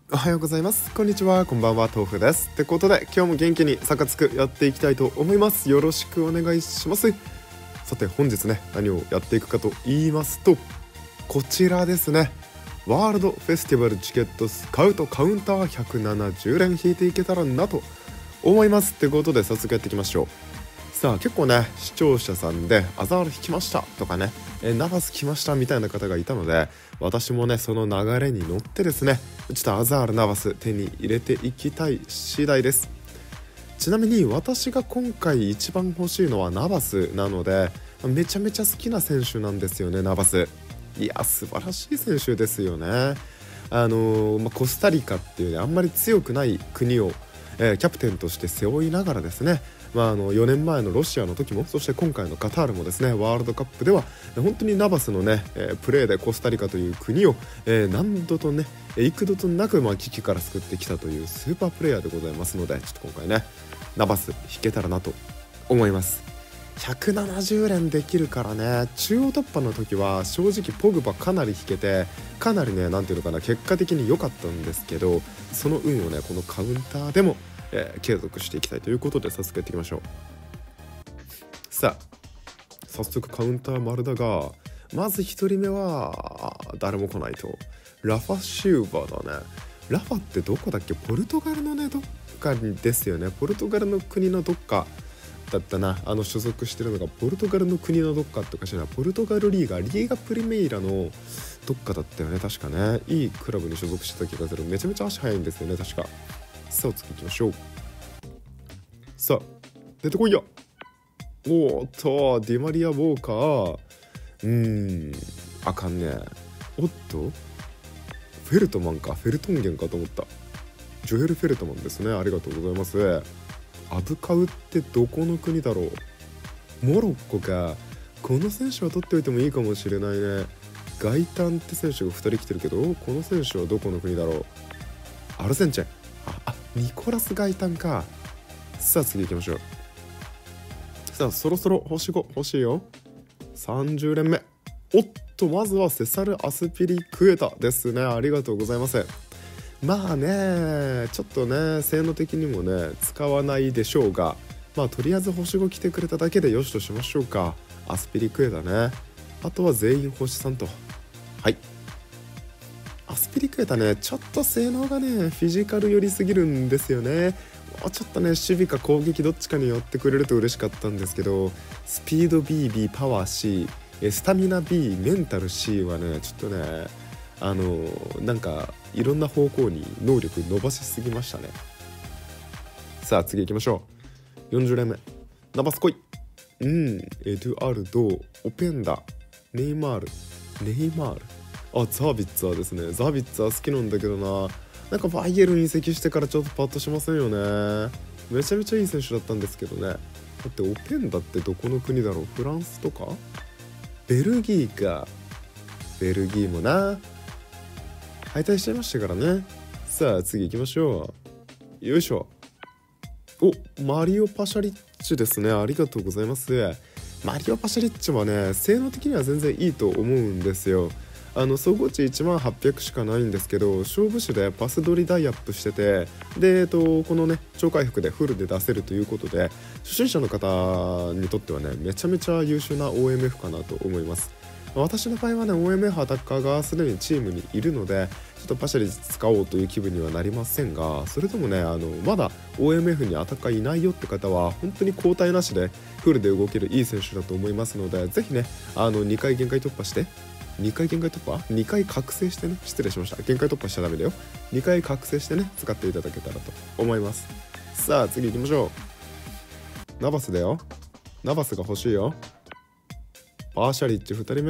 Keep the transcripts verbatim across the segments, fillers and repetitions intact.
おはようございます。こんにちは。こんばんは。豆腐です。ってことで今日も元気にサカツクやっていきたいと思います。よろしくお願いします。さて本日ね、何をやっていくかと言いますと、こちらですね。ワールドフェスティバルチケットスカウトカウンターひゃくななじゅうれん引いていけたらなと思います。ってことで早速やっていきましょう。さあ結構ね、視聴者さんでアザール引きましたとかね、えナバス来ましたみたいな方がいたので、私もねその流れに乗ってですね、ちょっとアザールナバス手に入れていきたい次第です。ちなみに私が今回一番欲しいのはナバスなので、めちゃめちゃ好きな選手なんですよね。ナバス、いや素晴らしい選手ですよね。あのーまあ、コスタリカっていうね、あんまり強くない国を、えーキャプテンとして背負いながらですね、まあ、あのよねんまえのロシアの時も、そして今回のカタールもですね、ワールドカップでは本当にナバスのね、えープレーでコスタリカという国を、えー何度とね幾度となく、まあ、危機から救ってきたというスーパープレイヤーでございますので、ちょっと今回ねナバス引けたらなと思います。ひゃくななじゅうれんできるからね。中央突破の時は正直ポグバかなり引けて、かなりね、なんていうのかな、結果的に良かったんですけど、その運をねこのカウンターでも、えー継続していきたいということで早速やっていきましょう。さあ早速カウンター丸だが、まずひとりめは誰も来ないと、ラファシューバーだね。ラファってどこだっけ？ポルトガルのねどっかですよね。ポルトガルの国のどっかだったな。あの所属してるのがポルトガルの国のどっかとかしら、ポルトガルリーガリーガプリメイラのどっかだったよね、確かね。いいクラブに所属してた気がする。めちゃめちゃ足速いんですよね確か。さあ次行きましょう。さあ出てこいや。おーっとディマリア・ウォーカー、うーんあかんね。おっとフェルトマンか、フェルトンゲンかと思った。ジョエル・フェルトマンですね。ありがとうございます。アブカウってどこの国だろう。モロッコか。この選手は取っておいてもいいかもしれないね。ガイタンって選手がふたり来てるけど、この選手はどこの国だろう。アルゼンチン。ああニコラス・ガイタンか。さあ次行きましょう。さあそろそろ星ご欲しいよ。さんじゅうれんめ。おっとまずはセサル・アスピリクエタですね。ありがとうございます。まあねちょっとね性能的にもね使わないでしょうが、まあとりあえず星ご来てくれただけでよしとしましょうか。アスピリクエタね。あとは全員星さんと。はい、アスピリクエタねちょっと性能がねフィジカル寄りすぎるんですよね。もうちょっとね守備か攻撃どっちかに寄ってくれると嬉しかったんですけど、スピード ビービー パワー C、 スタミナ B、 メンタル C はねちょっとねあのなんかいろんな方向に能力伸ばしすぎましたね。さあ次行きましょう。よんじゅうれんめ。ナバス来い。うんエドゥアルド、オペンダ、ネイマール、ネイマール、あザービッツァーですね。ザービッツァー好きなんだけどな、なんかバイエルン移籍してからちょっとパッとしませんよね。めちゃめちゃいい選手だったんですけどね。だってオペンダってどこの国だろう。フランスとかベルギーか。ベルギーもな敗退しちゃいましたからね。さあ次行きましょう。よいしょ。おマリオ・パシャリッチですね。ありがとうございます。マリオ・パシャリッチはね性能的には全然いいと思うんですよ。あの総合値いちまんはっぴゃくしかないんですけど、勝負手でパス取りダイアップしてて、で、えっと、このね超回復でフルで出せるということで、初心者の方にとってはねめちゃめちゃ優秀な オーエムエフ かなと思います。私の場合はね オーエムエフ アタッカーがすでにチームにいるので、ちょっとパシャリ使おうという気分にはなりませんが、それでもねあのまだ オーエムエフ にアタッカーいないよって方は本当に交代なしでフルで動けるいい選手だと思いますので、ぜひねあのにかい限界突破してにかい限界突破 ?に 回覚醒してね、失礼しました。限界突破しちゃダメだよ。にかい覚醒してね使っていただけたらと思います。さあ次行きましょう。ナバスだよ。ナバスが欲しいよ。パーシャリッチふたりめ。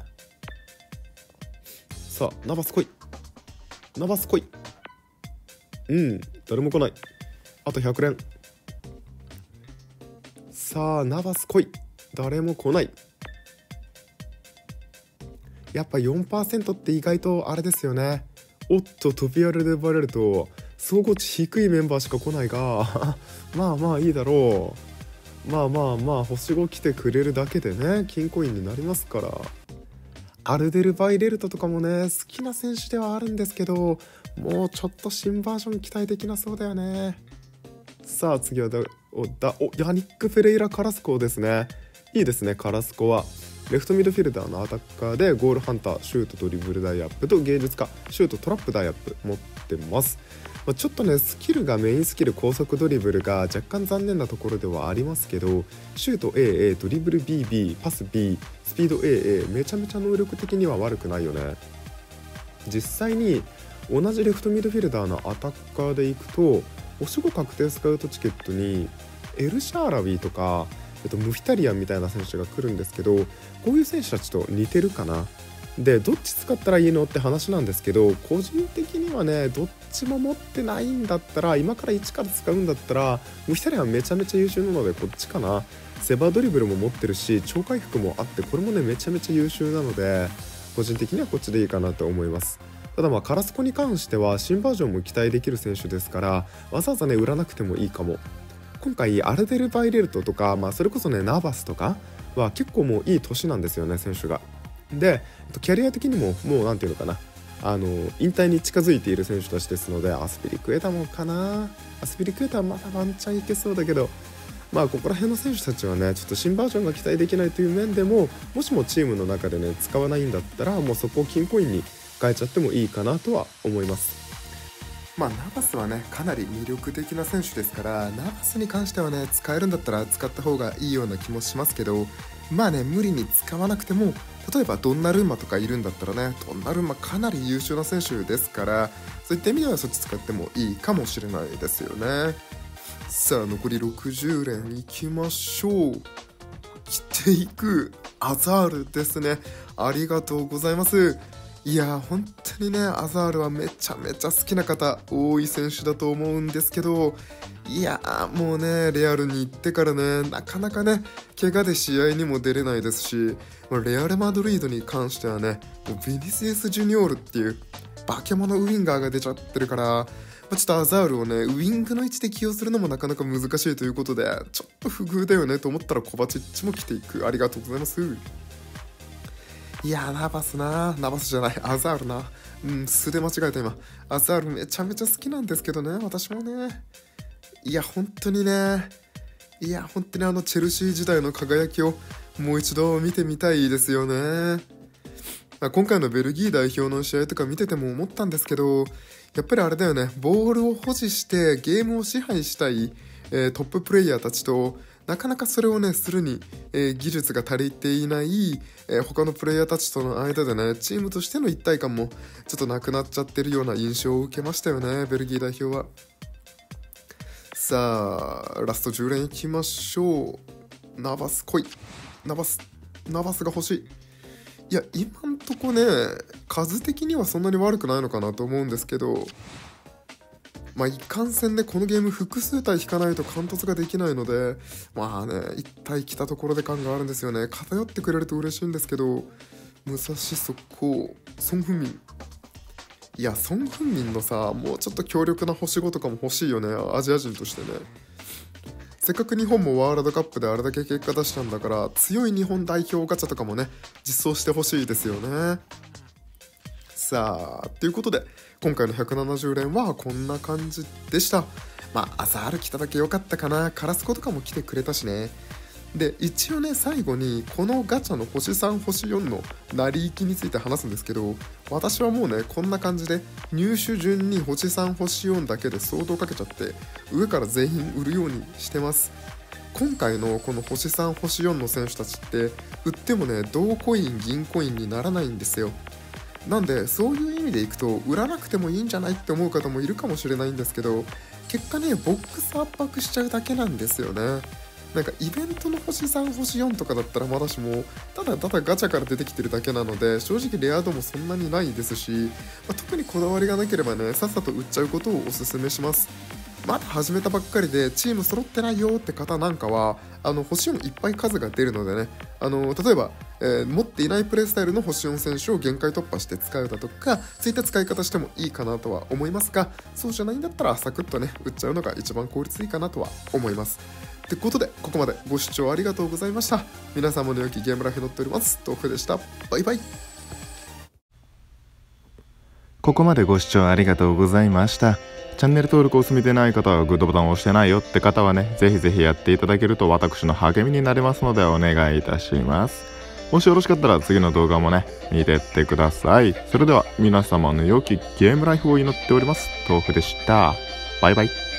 さあナバス来い。ナバス来い。うん誰も来ない。あとひゃくれん。さあナバス来い。誰も来ない。やっぱ よんパーセント って意外とあれですよね。おっとトピアルでバレると総合値低いメンバーしか来ないがまあまあいいだろう。まあまあまあ星ご来てくれるだけでね金コインになりますから。アルデルバイレルトとかもね好きな選手ではあるんですけど、 もうちょっと新バージョン期待できなそうだよね。さあ次はだおだおヤニック・フェレイラ・カラスコですね。いいですね。カラスコはレフトミッドフィルダーのアタッカーで、ゴールハンター、シュートドリブルダイアップと芸術家、シュートトラップダイアップ持ってます。まあ、ちょっとねスキルがメインスキル高速ドリブルが若干残念なところではありますけど、シュート エーエー ドリブル ビービー パス B スピード エーエー めちゃめちゃ能力的には悪くないよね。実際に同じレフトミッドフィルダーのアタッカーでいくと、星ご確定スカウトチケットにエルシャーラビーとか、えっと、ムヒタリアンみたいな選手が来るんですけど、こういう選手たちと似てるかな。でどっち使ったらいいのって話なんですけど、個人的にはねどっちも持ってないんだったら、今から一から使うんだったらムヒタリアンめちゃめちゃ優秀なのでこっちかな。セバードリブルも持ってるし超回復もあって、これもねめちゃめちゃ優秀なので個人的にはこっちでいいかなと思います。ただまあカラスコに関しては新バージョンも期待できる選手ですから、わざわざね売らなくてもいいかも。今回アルデル・バイレルトとか、まあ、それこそねナバスとかは結構もういい年なんですよね、選手が。でキャリア的にももうなんていうのかな、あの引退に近づいている選手たちですので、アスピリクエタもかな。アスピリクエタはまだワンチャンいけそうだけど、まあここら辺の選手たちはねちょっと新バージョンが期待できないという面でも、もしもチームの中でね使わないんだったら、もうそこをキンポイントに変えちゃってもいいかなとは思います。まあナバスはねかなり魅力的な選手ですから、ナバスに関してはね使えるんだったら使った方がいいような気もしますけど、まあね無理に使わなくても、例えばドンナルンマとかいるんだったらね、ドンナルンマかなり優秀な選手ですから、そういった意味ではそっち使ってもいいかもしれないですよね。さあ残りろくじゅう連いきましょう。着ていくアザールですね。ありがとうございます。いや本当にねアザールはめちゃめちゃ好きな方多い選手だと思うんですけど、いやもうねレアルに行ってからねなかなかね怪我で試合にも出れないですし、レアル・マドリードに関してはねもうビニシウス・ジュニオールっていう化け物ウインガーが出ちゃってるから、ちょっとアザールをねウイングの位置で起用するのもなかなか難しいということで、ちょっと不遇だよねと思ったらコバチッチも来ていく。ありがとうございます。いやーナバスなナバスじゃないアザールな、うん素で間違えた今。アザールめちゃめちゃ好きなんですけどね、私もね。いや本当にねいや本当にあのチェルシー時代の輝きをもう一度見てみたいですよね。今回のベルギー代表の試合とか見てても思ったんですけど、やっぱりあれだよね、ボールを保持してゲームを支配したい、えー、トッププレイヤーたちと、なかなかそれをねするに、えー、技術が足りていない、えー、他のプレイヤーたちとの間でねチームとしての一体感もちょっとなくなっちゃってるような印象を受けましたよね、ベルギー代表は。さあラストじゅう連いきましょう。ナバス来い、ナバスナバスが欲しい。いや今んとこね数的にはそんなに悪くないのかなと思うんですけど、まあいかんせんねこのゲーム複数体引かないと貫突ができないので、まあねいち体来たところで感があるんですよね。偏ってくれると嬉しいんですけど、武蔵速攻ソン・フンミン、いやソン・フンミンのさもうちょっと強力な星ごとかも欲しいよね、アジア人としてね。せっかく日本もワールドカップであれだけ結果出したんだから、強い日本代表ガチャとかもね実装してほしいですよね。さあということで今回のひゃくななじゅう連はこんな感じでした。まあアザール来ただけ良かったかな。カラスコとかも来てくれたしね。で一応ね最後にこのガチャの星さん星よんの成り行きについて話すんですけど、私はもうねこんな感じで入手順に星さん星よんだけで相当かけちゃって上から全員売るようにしてます。今回のこの星さん星よんの選手たちって売ってもね銅コイン銀コインにならないんですよ。なんでそういう意味でいくと売らなくてもいいんじゃないって思う方もいるかもしれないんですけど、結果ねボックス圧迫しちゃうだけなんですよね。なんかイベントの星さん星よんとかだったらまだしも、ただただガチャから出てきてるだけなので正直レア度もそんなにないですし、まあ、特にこだわりがなければねさっさと売っちゃうことをおすすめします。まだ始めたばっかりでチーム揃ってないよって方なんかはあの星よんいっぱい数が出るのでね、あの例えば、えー、持っていないプレイスタイルの星よん選手を限界突破して使うだとか、そういった使い方してもいいかなとは思いますが、そうじゃないんだったらサクッとね売っちゃうのが一番効率いいかなとは思います。ということでここまでご視聴ありがとうございました。皆様の良きゲームライフに乗っております豆腐でした。バイバイ。 ここまでご視聴ありがとうございました。チャンネル登録を済みでない方はグッドボタンを押してないよって方はね、ぜひぜひやっていただけると私の励みになりますのでお願いいたします。もしよろしかったら次の動画もね、見てってください。それでは皆様の良きゲームライフを祈っております。豆腐でした。バイバイ。